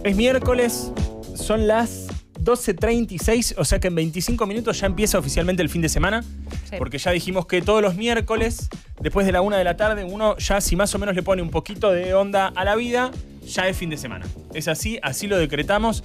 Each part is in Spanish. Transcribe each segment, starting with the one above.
Es miércoles, son las 12:36, o sea que en 25 minutos ya empieza oficialmente el fin de semana. Sí. Porque ya dijimos que todos los miércoles, después de la 1 de la tarde, uno ya si más o menos le pone un poquito de onda a la vida, ya es fin de semana. Es así, así lo decretamos.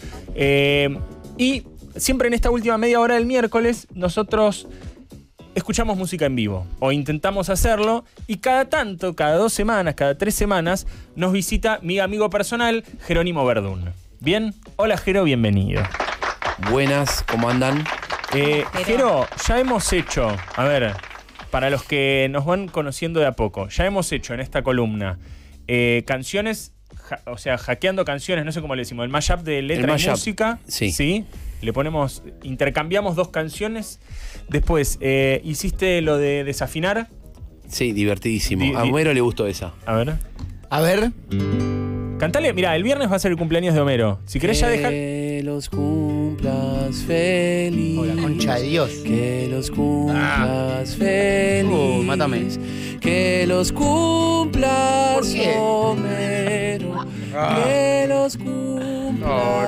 Y siempre en esta última media hora del miércoles, nosotros escuchamos música en vivo, o intentamos hacerlo, y cada tanto, cada 2 semanas, cada 3 semanas, nos visita mi amigo personal, Jerónimo Verdún. ¿Bien? Hola, Jero, bienvenido. Buenas, ¿cómo andan? Jero, ya hemos hecho, a ver, para los que nos van conociendo de a poco, ya hemos hecho en esta columna canciones, o sea, hackeando canciones, no sé cómo le decimos, el mashup de letra y música. Sí. Le ponemos, intercambiamos 2 canciones. Después, hiciste lo de desafinar. Sí, divertidísimo. A Homero le gustó esa. A ver. A ver. Cantale, mirá, el viernes va a ser el cumpleaños de Homero. Si querés ya dejar. Que los cumplas feliz. Oh, la concha de Dios. Que los cumplas feliz. Mátame. Que los cumplas, ¿por qué? Homero. Que los cumplas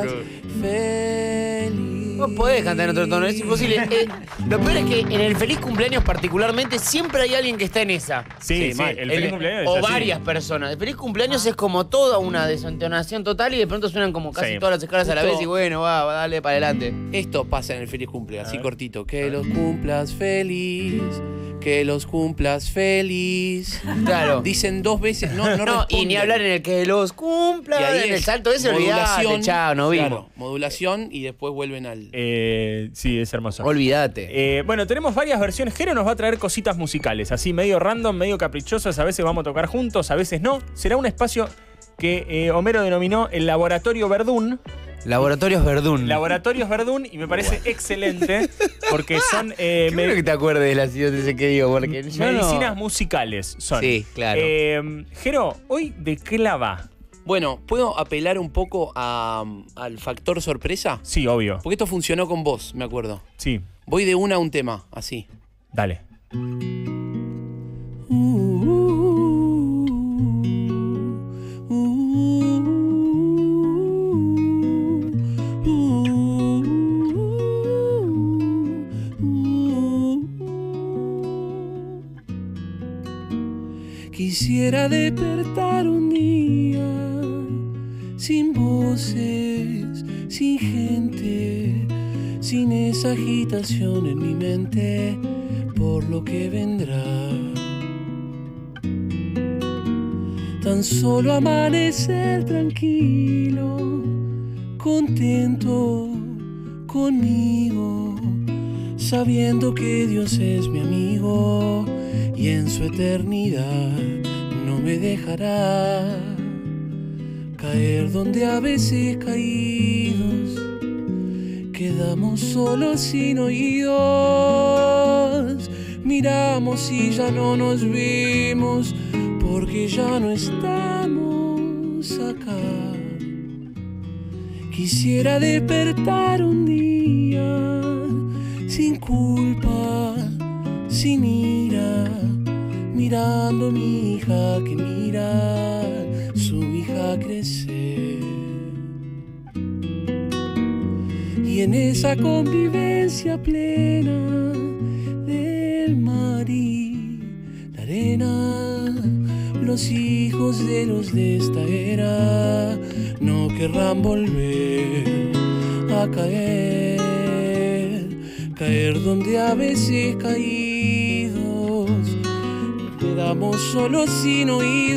feliz. No podés cantar en otro tono, es imposible. Lo peor es que en el feliz cumpleaños particularmente siempre hay alguien que está en esa. Sí, el feliz cumpleaños es o así. varias personas. El feliz cumpleaños es como toda una desentonación total y de pronto suenan como casi todas las escalas a la vez y bueno, va, dale para adelante. Esto pasa en el feliz cumple, así cortito. Que los cumplas feliz. Que los cumplas feliz. Claro. Dicen 2 veces, no y ni hablar en el que los cumpla, y ahí en el salto ese olvidate, chao, no vimos. Claro, modulación y después vuelven al... Sí, es hermoso. Olvídate. Bueno, tenemos varias versiones. Jero nos va a traer cositas musicales, así medio random, medio caprichosas. A veces vamos a tocar juntos, a veces no. Será un espacio que Homero denominó el Laboratorio Verdún. Laboratorios Verdún. Laboratorios Verdún, y me parece excelente porque son... Qué bueno que te acuerdes de la ciudad ese que digo, porque medicinas musicales son. Sí, claro. Jero, ¿hoy de qué la va? Bueno, ¿puedo apelar un poco al factor sorpresa? Sí, obvio. Porque esto funcionó con vos, me acuerdo. Sí. Voy de una a un tema, así. Dale. Quisiera despertar un día sin voces, sin gente, sin esa agitación en mi mente por lo que vendrá. Tan solo amanecer tranquilo, contento conmigo, sabiendo que Dios es mi amigo y en su eternidad no me dejará caer donde a veces caídos quedamos solos sin oídos. Miramos y ya no nos vimos porque ya no estamos acá. Quisiera despertar un día sin culpa, sin ira, mirando a mi hija que mira su hija crecer. Y en esa convivencia plena del mar y la arena, los hijos de los de esta era no querrán volver a caer donde a veces caídos quedamos solos sin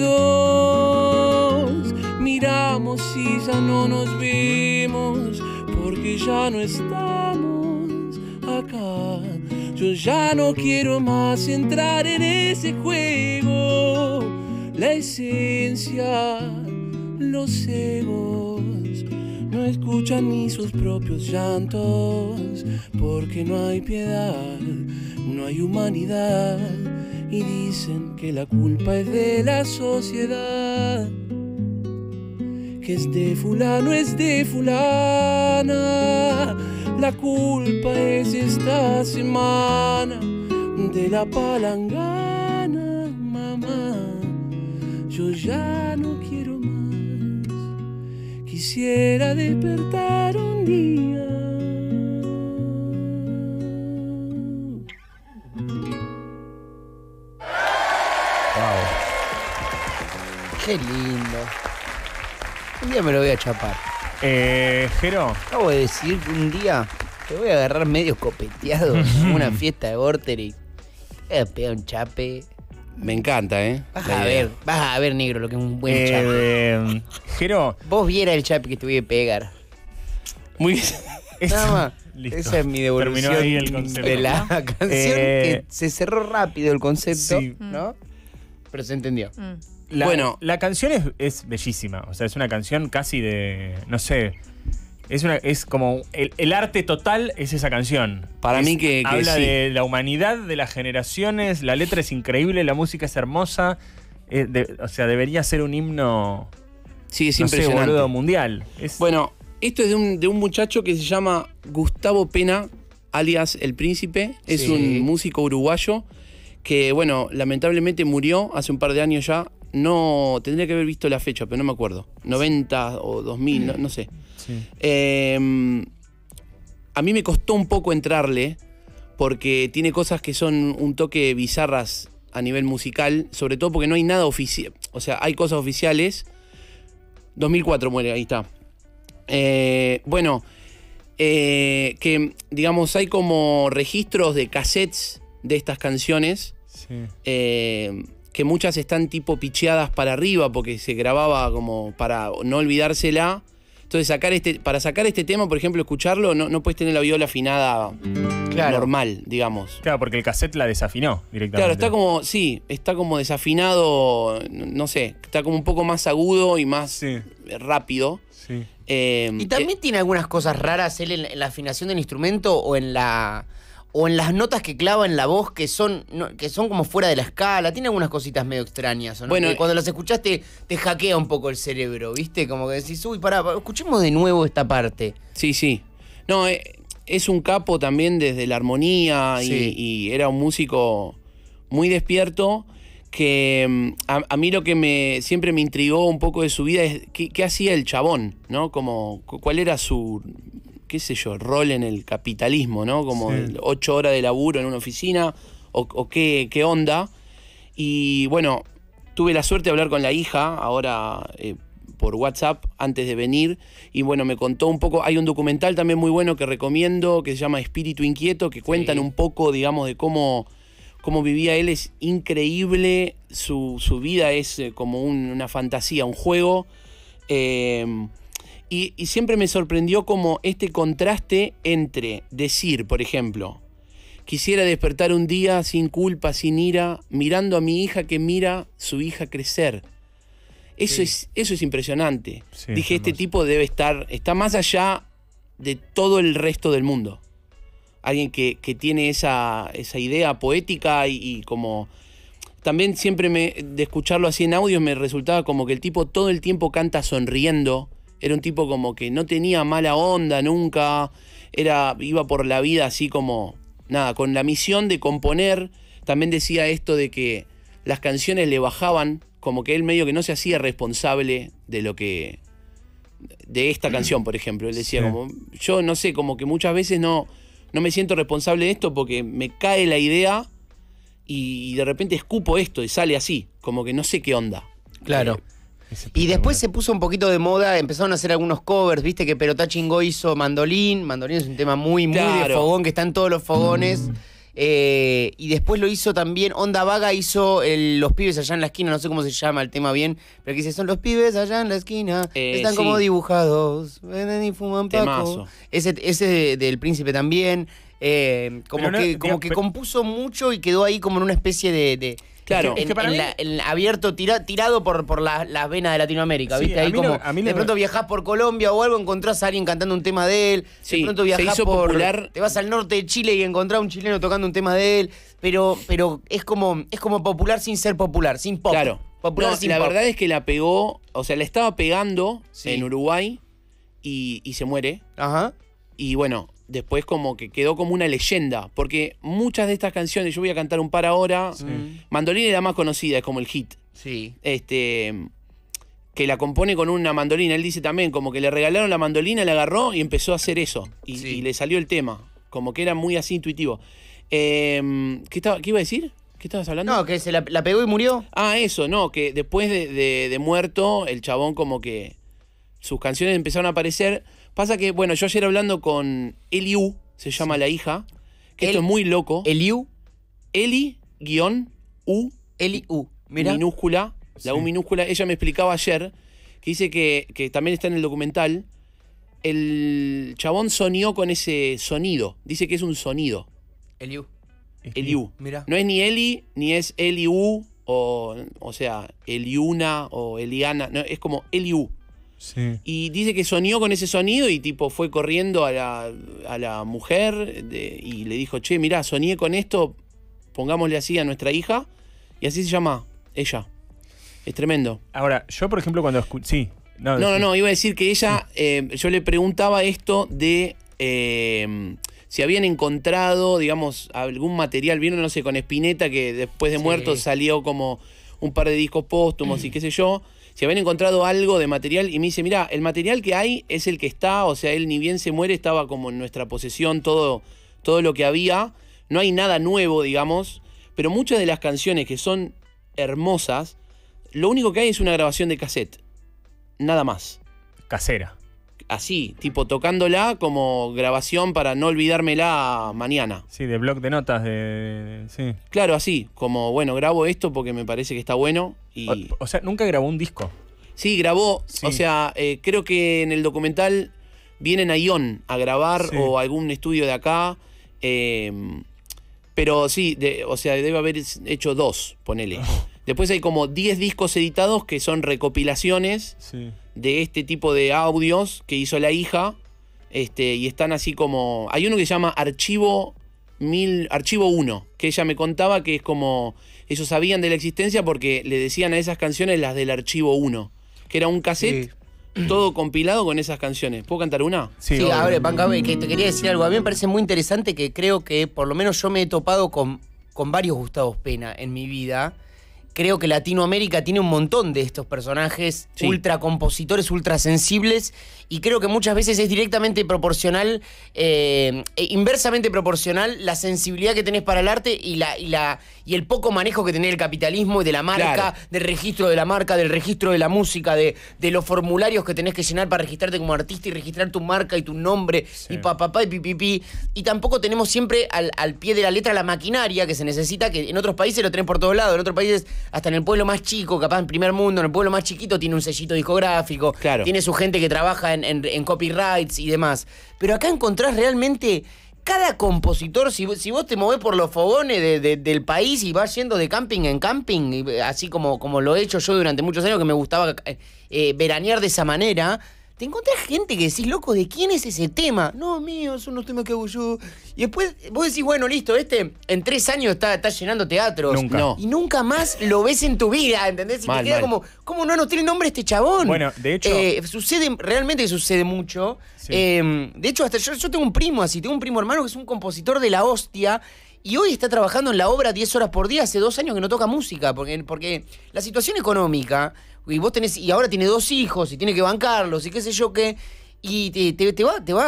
oídos. Miramos y ya no nos vimos porque ya no estamos acá. Yo ya no quiero más entrar en ese juego. La esencia, los egos no escuchan ni sus propios llantos porque no hay piedad, no hay humanidad. Y dicen que la culpa es de la sociedad, que es de fulano, es de fulana. La culpa es esta semana de la palangana, mamá. Yo ya no quiero más. quisiera despertar un día. Wow. Qué lindo. Un día me lo voy a chapar. Jero. Acabo de decir que un día te voy a agarrar medio copeteado en una fiesta de Vorterix. Te voy a pegar un chape. Me encanta, ¿eh? Vas a ver, negro, lo que es un buen chape. Jero. Vos viera el chape que te voy a pegar. Muy bien. Nada más. Listo. Esa es mi devolución. Terminó ahí el concepto. De la canción que se cerró rápido el concepto, Sí. ¿no? Pero se entendió. La canción es bellísima. O sea, es una canción casi de. No sé. Es como. El arte total es esa canción. Para mí que habla sí. de la humanidad, de las generaciones. La letra es increíble, la música es hermosa. O sea, debería ser un himno. Sí, es no sé, impresionante. boludo, mundial. Bueno, esto es de un muchacho que se llama Gustavo Pena, alias El Príncipe. Es un músico uruguayo que, bueno, lamentablemente murió hace un par de años ya. No, tendría que haber visto la fecha, pero no me acuerdo. 90 o 2000, no sé. Sí. A mí me costó un poco entrarle porque tiene cosas que son un toque bizarras a nivel musical, sobre todo porque no hay nada oficial. O sea, hay cosas oficiales. 2004 muere, ahí está. Bueno, que digamos hay como registros de cassettes de estas canciones. Sí. Que muchas están tipo picheadas para arriba porque se grababa como para no olvidársela. Entonces para sacar este tema, por ejemplo, escucharlo, no puedes tener la viola afinada normal, digamos. Claro, porque el cassette la desafinó directamente. Claro, está como desafinado, no sé, está como un poco más agudo y más rápido. Sí. Y también tiene algunas cosas raras él en la afinación del instrumento o en las notas que clava en la voz que son como fuera de la escala. Tiene algunas cositas medio extrañas, ¿o no? Bueno, que cuando las escuchaste te hackea un poco el cerebro, ¿viste? Como que decís, uy, pará, escuchemos de nuevo esta parte. Sí. No, es un capo también desde la armonía y era un músico muy despierto que a mí lo que siempre me intrigó un poco de su vida es qué hacía el chabón, ¿no? Como cuál era su, qué sé yo, rol en el capitalismo, ¿no? Como 8 horas de laburo en una oficina o qué onda. Y bueno, tuve la suerte de hablar con la hija ahora por WhatsApp antes de venir y bueno, me contó un poco, hay un documental también muy bueno que recomiendo que se llama Espíritu Inquieto, que cuentan un poco, digamos, de cómo vivía él. Es increíble, su vida es como una fantasía, un juego. Y siempre me sorprendió como este contraste entre decir, por ejemplo, quisiera despertar un día sin culpa, sin ira, mirando a mi hija que mira su hija crecer. Eso es impresionante. Sí, dije, es este hermoso. tipo está más allá de todo el resto del mundo. Alguien que tiene esa idea poética y como... También siempre de escucharlo así en audio me resultaba como que el tipo todo el tiempo canta sonriendo. Era un tipo como que no tenía mala onda nunca. Iba por la vida así como... Nada, con la misión de componer. También decía esto de que las canciones le bajaban, como que él medio que no se hacía responsable de lo que... De esta canción, por ejemplo. Él decía como... Yo no sé, como que muchas veces no me siento responsable de esto porque me cae la idea y de repente escupo esto y sale así. Como que no sé qué onda. Claro. Y después se puso un poquito de moda, empezaron a hacer algunos covers, viste que Perotá Chingó hizo Mandolín. Mandolín es un tema muy de fogón, que está en todos los fogones. Y después lo hizo también, Onda Vaga hizo Los Pibes Allá en la Esquina, no sé cómo se llama el tema bien, pero que dice, son los pibes allá en la esquina, están como dibujados, venden y fuman Paco. Ese del Príncipe también. Como que compuso mucho y quedó ahí como en una especie de Claro, es que para mí... abierto, tirado por las venas de Latinoamérica, Sí, ¿viste? Ahí de pronto viajás por Colombia o algo, encontrás a alguien cantando un tema de él. Sí, de pronto viajás se hizo popular. te vas al norte de Chile y encontrás a un chileno tocando un tema de él. Pero es como popular sin ser popular, sin pop. Claro. Popular sin la pop. verdad es que la pegó, o sea, la estaba pegando en Uruguay y se muere. Ajá. Y bueno, después como que quedó como una leyenda, porque muchas de estas canciones, yo voy a cantar un par ahora, Mandolín es la más conocida, es como el hit. Sí. que la compone con una mandolina. Él dice también, como que le regalaron la mandolina, la agarró y empezó a hacer eso. Y le salió el tema. Como que era muy así intuitivo. ¿Qué iba a decir? ¿Qué estabas hablando? No, que se la pegó y murió. Ah, eso, no, que después de muerto, el chabón como que sus canciones empezaron a aparecer. Pasa que, bueno, yo ayer hablando con Eliu, se llama la hija, que esto es muy loco. Eliu. Eli-U. Eliu. Mira. Minúscula, la U minúscula. Ella me explicaba ayer, que dice que también está en el documental, el chabón soñó con ese sonido. Dice que es un sonido. Eliu. Eliu. Mira. No es ni Eli, ni es Eliu, o sea, Eliuna o Eliana. No, es como Eliu. Sí. Y dice que soñó con ese sonido y tipo fue corriendo a la mujer y le dijo, che, mirá, soñé con esto, pongámosle así a nuestra hija. Y así se llama ella. Es tremendo. Ahora, yo por ejemplo cuando sí. No, iba a decir que ella, yo le preguntaba esto de si habían encontrado, digamos, algún material, vieron, no sé, con Spinetta, que después de muerto salió como un par de discos póstumos y qué sé yo, si habían encontrado algo de material, y me dice, mirá, el material que hay es el que está, o sea, él ni bien se muere, estaba como en nuestra posesión todo lo que había, no hay nada nuevo, digamos, pero muchas de las canciones que son hermosas, lo único que hay es una grabación de cassette, nada más. Casera. Así, tipo tocándola como grabación para no olvidármela mañana. Sí, de bloc de notas, sí. Claro, así, como, bueno, grabo esto porque me parece que está bueno. Y... O sea, nunca grabó un disco. Sí, grabó, sí. O sea, creo que en el documental vienen a Ion a grabar o algún estudio de acá. Pero sí, o sea, debe haber hecho 2, ponele. Después hay como 10 discos editados que son recopilaciones de este tipo de audios que hizo la hija. Y están así como... Hay uno que se llama Archivo 1, que ella me contaba que es como... Ellos sabían de la existencia porque le decían a esas canciones las del Archivo 1, que era un cassette todo compilado con esas canciones. ¿Puedo cantar una? Sí, a ver, que te quería decir algo. A mí me parece muy interesante que creo que por lo menos yo me he topado con varios Gustavos Pena en mi vida. Creo que Latinoamérica tiene un montón de estos personajes ultra compositores, ultra sensibles, y creo que muchas veces es directamente proporcional, inversamente proporcional la sensibilidad que tenés para el arte y el poco manejo que tenés del capitalismo y de la marca, del registro de la marca, del registro de la música, de los formularios que tenés que llenar para registrarte como artista y registrar tu marca y tu nombre y papá y pipipi. Y tampoco tenemos siempre al pie de la letra la maquinaria que se necesita, que en otros países lo tenés por todos lados, en otros países hasta en el pueblo más chico, capaz en primer mundo, en el pueblo más chiquito tiene un sellito discográfico, tiene su gente que trabaja en copyrights y demás. Pero acá encontrás realmente cada compositor, si vos te movés por los fogones del país y vas yendo de camping en camping, así como lo he hecho yo durante muchos años, que me gustaba veranear de esa manera, te encontrás gente que decís, loco, ¿de quién es ese tema? No, mío, son los temas que hago yo. Y después vos decís, bueno, listo, en 3 años está llenando teatros. Nunca. No. Y nunca más lo ves en tu vida, ¿entendés? Y te queda como, ¿cómo no tiene nombre este chabón? Bueno, de hecho... realmente sucede mucho. Sí. De hecho, hasta yo tengo un primo así, tengo un primo hermano que es un compositor de la hostia, y hoy está trabajando en la obra 10 horas por día, hace 2 años que no toca música, porque la situación económica, y ahora tiene 2 hijos, y tiene que bancarlos, y qué sé yo qué, y te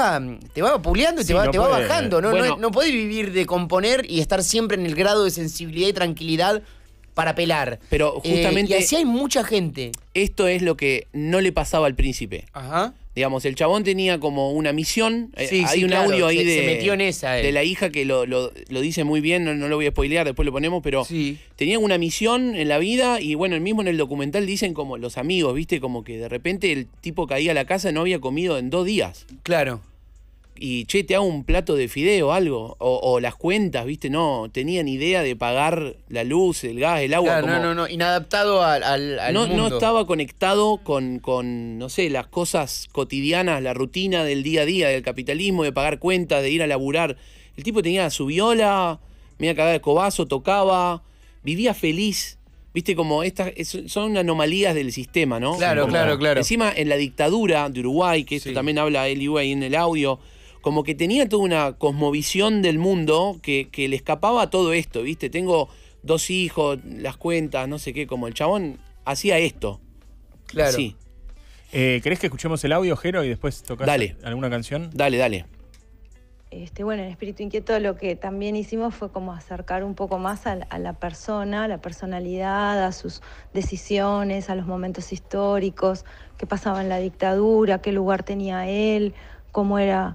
va puleando y te va bajando, ¿no? Bueno, No podés vivir de componer y estar siempre en el grado de sensibilidad y tranquilidad para pelar. Pero justamente... y así hay mucha gente. Esto es lo que no le pasaba al príncipe. Ajá. Digamos, el chabón tenía como una misión. Hay un claro, audio ahí se metió en esa, de la hija que lo dice muy bien, no lo voy a spoilear, después lo ponemos, pero tenía una misión en la vida y bueno, mismo en el documental dicen como los amigos, ¿viste? Como que de repente el tipo caía a la casa, no había comido en 2 días. Claro. Y che, te hago un plato de fideo o algo. O las cuentas, ¿viste? No tenían idea de pagar la luz, el gas, el agua. Claro, no, inadaptado al mundo. No estaba conectado con, no sé, las cosas cotidianas, la rutina del día a día, del capitalismo, de pagar cuentas, de ir a laburar. El tipo tenía su viola, me iba a cagar de cobazo, tocaba, vivía feliz. Viste, como son anomalías del sistema, ¿no? Claro. Encima, en la dictadura de Uruguay, que esto también habla Eliu ahí en el audio, como que tenía toda una cosmovisión del mundo que le escapaba a todo esto, ¿viste? Tengo 2 hijos, las cuentas, no sé qué, como el chabón hacía esto. Claro. Sí. ¿Querés que escuchemos el audio, Jero, y después tocás alguna canción? Dale. Bueno, en Espíritu Inquieto lo que también hicimos fue como acercar un poco más a la persona, a la personalidad, a sus decisiones, a los momentos históricos, qué pasaba en la dictadura, qué lugar tenía él, cómo era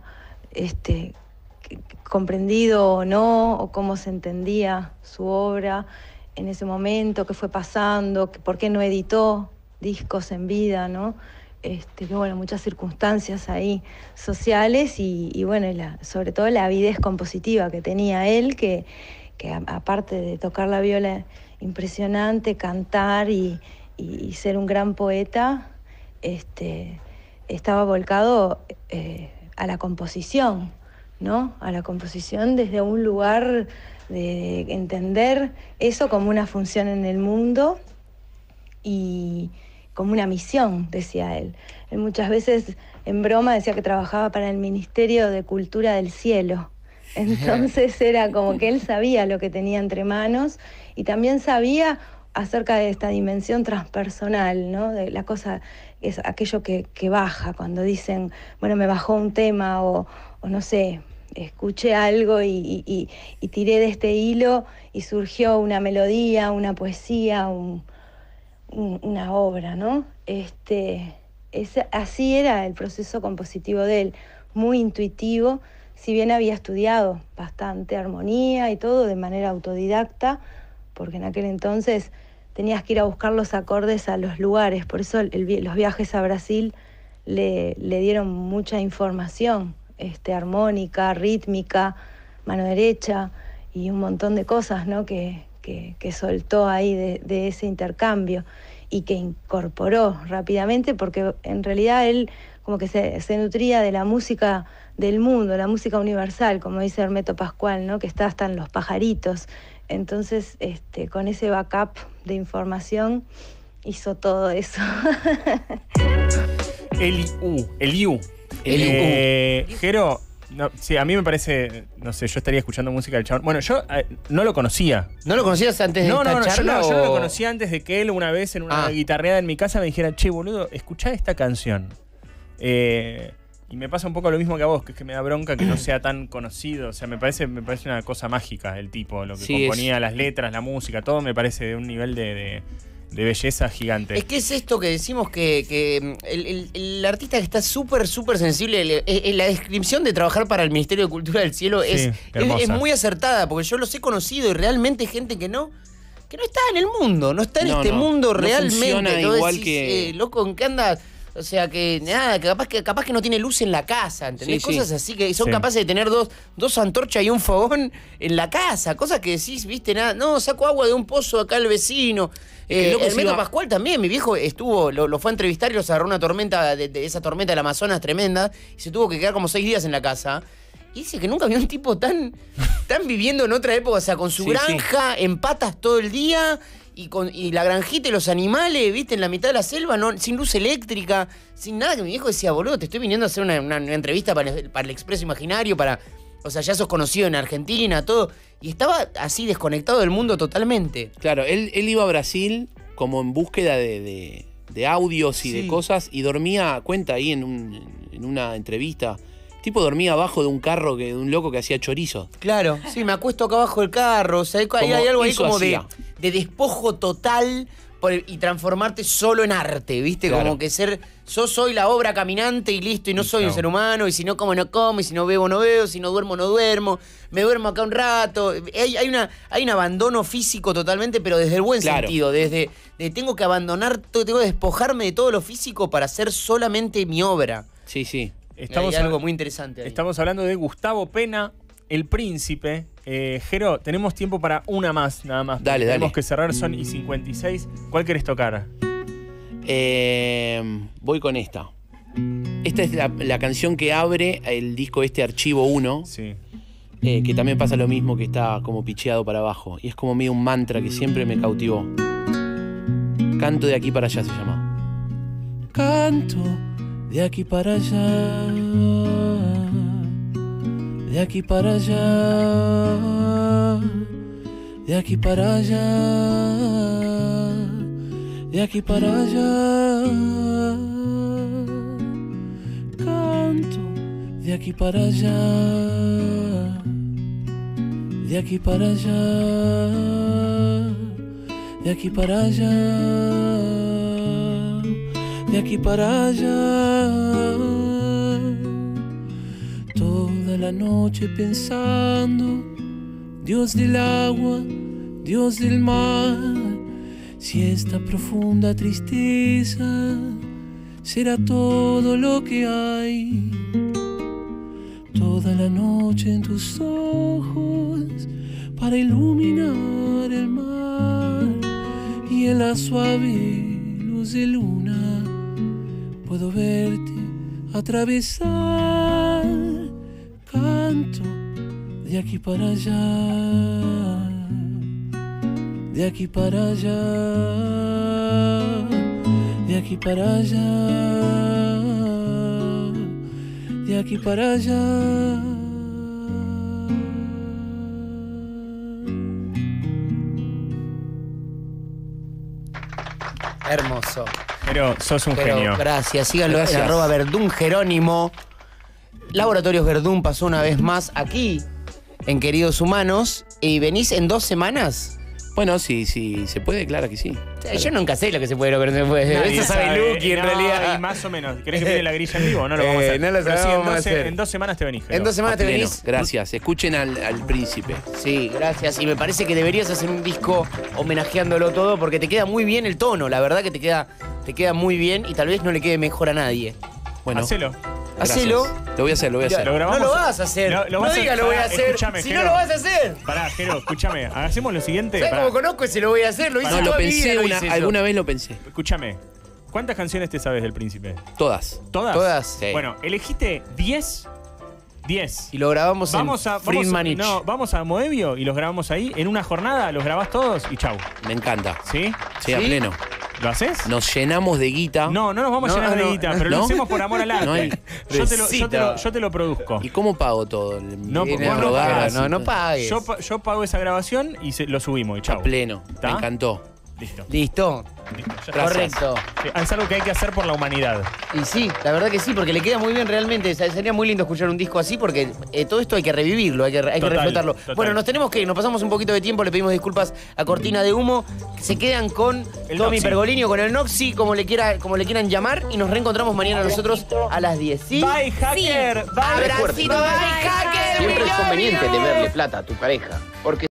comprendido o no, o cómo se entendía su obra en ese momento, qué fue pasando, por qué no editó discos en vida, ¿no? Que bueno, muchas circunstancias ahí sociales y bueno, sobre todo la avidez compositiva que tenía él, que aparte de tocar la viola impresionante, cantar y ser un gran poeta, estaba volcado a la composición, ¿no? A la composición desde un lugar de entender eso como una función en el mundo y como una misión, decía él. Él muchas veces en broma decía que trabajaba para el Ministerio de Cultura del Cielo. Entonces era como que él sabía lo que tenía entre manos y también sabía acerca de esta dimensión transpersonal, ¿no? De la cosa, es aquello que baja, cuando dicen, bueno, me bajó un tema o no sé, escuché algo y tiré de este hilo y surgió una melodía, una poesía, una obra, ¿no? Así era el proceso compositivo de él, muy intuitivo, si bien había estudiado bastante armonía y todo de manera autodidacta, porque en aquel entonces tenías que ir a buscar los acordes a los lugares, por eso los viajes a Brasil le dieron mucha información, armónica, rítmica, mano derecha y un montón de cosas, ¿no? que soltó ahí de ese intercambio y que incorporó rápidamente, porque en realidad él como que se nutría de la música del mundo, la música universal, como dice Hermeto Pascual, ¿no? Que está hasta en los pajaritos. Entonces, con ese backup de información hizo todo eso. Eliú. Jero, no, sí, a mí me parece, no sé, yo estaría escuchando música del chabón. Bueno, yo no lo conocía. ¿No lo conocías antes de esta charla? Yo no lo conocía antes de que él una vez en una guitarreada en mi casa me dijera, che, boludo, escuchá esta canción. Y me pasa un poco lo mismo que a vos, que es que me da bronca que no sea tan conocido. O sea, me parece una cosa mágica el tipo, lo que componía, las letras, la música, todo me parece de un nivel de belleza gigante. Es que es esto que decimos que el artista que está súper sensible, la descripción de trabajar para el Ministerio de Cultura del Cielo es muy acertada, porque yo los he conocido y realmente hay gente que no está en el mundo, no está en este mundo realmente. Funciona igual decís, que... loco, ¿en qué andas? O sea, que nada, que capaz que no tiene luz en la casa, ¿entendés? Cosas así que son capaces de tener dos antorchas y un fogón en la casa. Cosas que decís, viste, nada. No, saco agua de un pozo acá al vecino. Hermeto Pascual también, mi viejo lo fue a entrevistar y los agarró una tormenta, de esa tormenta del Amazonas tremenda, y se tuvo que quedar como 6 días en la casa. Y dice que nunca vio un tipo tan viviendo en otra época, o sea, con su granja, en patas todo el día... Y la granjita y los animales, viste, en la mitad de la selva, sin luz eléctrica, sin nada, que mi viejo decía, boludo, te estoy viniendo a hacer una entrevista para el Expreso Imaginario, o sea, ya sos conocido en Argentina, todo. Y estaba así desconectado del mundo totalmente. Claro, él iba a Brasil como en búsqueda de audios y de cosas, y dormía, cuenta ahí en una entrevista, tipo dormía abajo de un carro de un loco que hacía chorizo. Claro, sí, me acuesto acá abajo del carro, o sea, hay algo ahí como de despojo total y transformarte solo en arte, ¿viste? Claro. Como que yo soy la obra caminante y listo, y no soy un ser humano, y si no como no como, y si no bebo no bebo, si no duermo no duermo, me duermo acá un rato. Hay un abandono físico totalmente, pero desde el buen sentido, desde tengo que abandonar, tengo que despojarme de todo lo físico para hacer solamente mi obra. Sí, sí. Hay algo muy interesante ahí. Estamos hablando de Gustavo Pena, El Príncipe. Jero, tenemos tiempo para una más, nada más. Dale. Tenemos que cerrar, son y 56. ¿Cuál querés tocar? Voy con esta. Esta es la canción que abre el disco Archivo 1. Sí. Que también pasa lo mismo, que está como picheado para abajo. Y es como medio un mantra que siempre me cautivó. Canto de aquí para allá se llama. Canto de aquí para allá, de aquí para allá, de aquí para allá, de aquí para allá. Canto de aquí para allá, de aquí para allá, de aquí para allá, de aquí para allá. Toda la noche pensando, Dios del agua, Dios del mar, si esta profunda tristeza será todo lo que hay. Toda la noche en tus ojos para iluminar el mar, y en la suave luz de luna puedo verte atravesar. Canto de aquí para allá, de aquí para allá, de aquí para allá, de aquí para allá. Hermoso. Pero sos un genio. Gracias, síganlo en @verdunjerónimo. Laboratorios Verdún pasó una vez más aquí en Queridos Humanos. ¿Y venís en 2 semanas? Bueno, sí, se puede, claro que sí. Yo nunca sé lo que se puede, lo que no se puede. Nadie Eso sabe Luqui, en realidad. Y más o menos. ¿Querés que viene la grilla en vivo o no lo vamos a hacer? No lo Pero sí, vamos a hacer. En 2 semanas te venís. En 2 semanas te Pleno. venís. Gracias, escuchen al príncipe. Sí, gracias. Y me parece que deberías hacer un disco homenajeándolo todo porque te queda muy bien el tono. La verdad que te queda muy bien y tal vez no le quede mejor a nadie. Bueno, hacelo. Hacelo. Lo voy a hacer, lo voy a hacer. Lo grabamos. No lo vas a hacer. No digas lo voy a hacer. Escúchame, Si Jero. no lo vas a hacer. Pará, Jero, escúchame. Hacemos lo siguiente. ¿Sabes Pará. cómo conozco ese lo voy a hacer? Lo hice No, lo toda mi pensé, vida, lo hice alguna yo. vez lo pensé. Escúchame. ¿Cuántas canciones te sabes del Príncipe? Todas. ¿Todas? Todas. Sí. Bueno, elegiste 10. 10. Y lo grabamos en Friedmanich. Vamos a Moebio y los grabamos ahí. En una jornada los grabás todos y chau. Me encanta. ¿Sí? Sí, a pleno. ¿Lo haces? Nos llenamos de guita. No nos vamos a llenar de guita, pero lo ¿no? hacemos por amor al arte. No hay yo te lo produzco. ¿Y cómo pago todo? No, El vos no rodaje, pagás. No pagues. Yo pago esa grabación y lo subimos y chau. A pleno. ¿Está? Me encantó. Listo. Listo. Ya está. Correcto. Sí, es algo que hay que hacer por la humanidad. Y sí, la verdad que sí, porque le queda muy bien realmente. Sería muy lindo escuchar un disco así porque todo esto hay que revivirlo, hay que reflotarlo. Total. Bueno, nos tenemos que ir, nos pasamos un poquito de tiempo, le pedimos disculpas a Cortina de Humo. Se quedan con El Tommy Noxi. Pergolini o con el Noxi, como le quieran llamar, y nos reencontramos mañana nosotros a las 10. ¿Sí? Bye, hacker. Bye. Abracito, bye, hacker. Siempre es we love conveniente you. deberle plata a tu pareja, porque